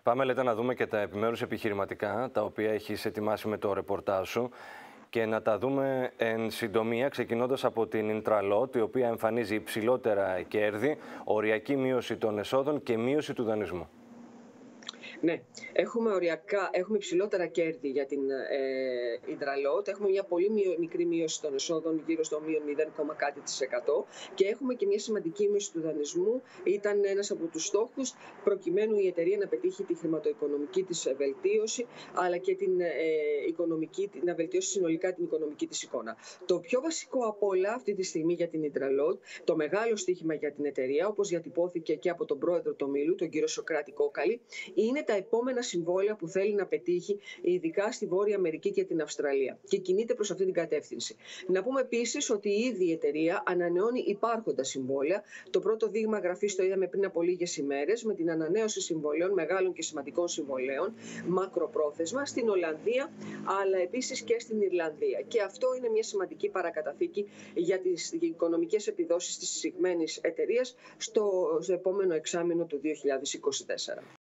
Πάμε, λέτε, να δούμε και τα επιμέρους επιχειρηματικά, τα οποία έχεις ετοιμάσει με το ρεπορτάζ σου, και να τα δούμε εν συντομία, ξεκινώντας από την Intralot, η οποία εμφανίζει υψηλότερα κέρδη, οριακή μείωση των εσόδων και μείωση του δανεισμού. Ναι, έχουμε υψηλότερα κέρδη για την Intralot, έχουμε μια πολύ μικρή μείωση των εσόδων, γύρω στο μείον 0, κάτι της εκατό, και έχουμε και μια σημαντική μείωση του δανεισμού. Ήταν ένας από τους στόχους, προκειμένου η εταιρεία να πετύχει τη χρηματοοικονομική της βελτίωση, αλλά και να βελτιώσει συνολικά την οικονομική της εικόνα. Το πιο βασικό από όλα αυτή τη στιγμή για την Intralot, το μεγάλο στοίχημα για την εταιρεία, όπως διατυπώθηκε και από τον πρόεδρο του ομίλου, τον κύριο Σωκράτη Κόκαλη, είναι τα επόμενα συμβόλαια που θέλει να πετύχει, ειδικά στη Βόρεια Αμερική και την Αυστραλία, και κινείται προς αυτή την κατεύθυνση. Να πούμε επίσης ότι ήδη η εταιρεία ανανεώνει υπάρχοντα συμβόλαια. Το πρώτο δείγμα γραφής το είδαμε πριν από λίγες ημέρες, με την ανανέωση συμβολέων, μεγάλων και σημαντικών συμβολέων, μακροπρόθεσμα, στην Ολλανδία, αλλά επίσης και στην Ιρλανδία. Και αυτό είναι μια σημαντική παρακαταθήκη για τις οικονομικές επιδόσεις της εισηγμένης εταιρείας στο επόμενο εξάμηνο του 2024.